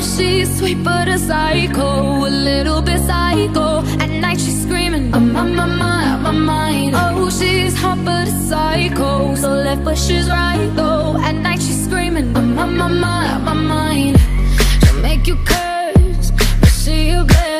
she's sweet but a psycho, a little bit psycho. At night she's screaming, I'm on my mind. Oh, she's hot but a psycho, so left but she's right though. At night she's screaming, I'm on my mind. She'll make you curse, but she a blessing.